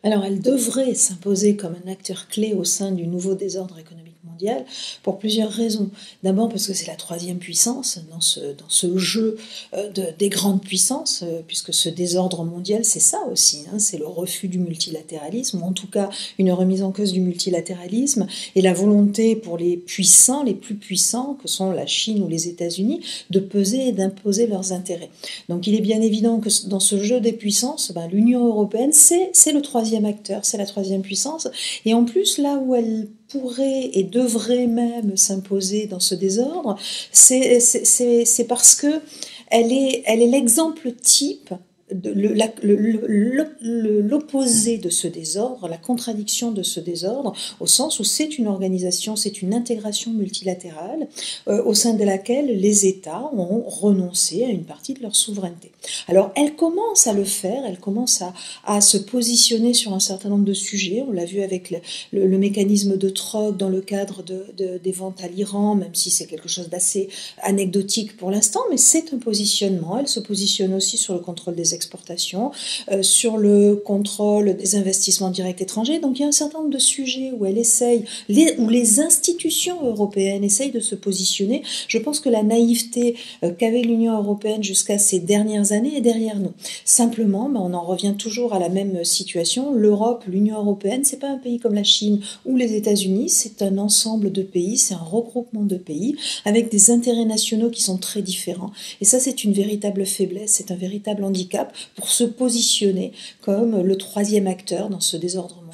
Alors, elle devrait s'imposer comme un acteur clé au sein du nouveau désordre économique mondial pour plusieurs raisons. D'abord parce que c'est la troisième puissance dans ce jeu des grandes puissances, puisque ce désordre mondial, c'est ça aussi, hein, c'est le refus du multilatéralisme, ou en tout cas une remise en cause du multilatéralisme, et la volonté pour les puissants, les plus puissants, que sont la Chine ou les États-Unis, de peser et d'imposer leurs intérêts. Donc il est bien évident que dans ce jeu des puissances, l'Union européenne, c'est le troisième acteur, c'est la troisième puissance, et en plus, là où elle pourrait et devrait même s'imposer dans ce désordre, c'est parce que elle est l'exemple type de l'opposé de ce désordre, la contradiction de ce désordre, au sens où c'est une organisation, c'est une intégration multilatérale au sein de laquelle les États ont renoncé à une partie de leur souveraineté. Alors elle commence à le faire, elle commence à se positionner sur un certain nombre de sujets, on l'a vu avec le mécanisme de troc dans le cadre des ventes à l'Iran, même si c'est quelque chose d'assez anecdotique pour l'instant, mais c'est un positionnement. Elle se positionne aussi sur le contrôle des exportations, sur le contrôle des investissements directs étrangers. Donc il y a un certain nombre de sujets où elle essaye, où les institutions européennes essayent de se positionner. Je pense que la naïveté qu'avait l'Union européenne jusqu'à ces dernières années est derrière nous. Simplement, on en revient toujours à la même situation. L'Europe, l'Union européenne, c'est pas un pays comme la Chine ou les États-Unis, c'est un ensemble de pays, c'est un regroupement de pays avec des intérêts nationaux qui sont très différents. Et ça, c'est une véritable faiblesse, c'est un véritable handicap pour se positionner comme le troisième acteur dans ce désordre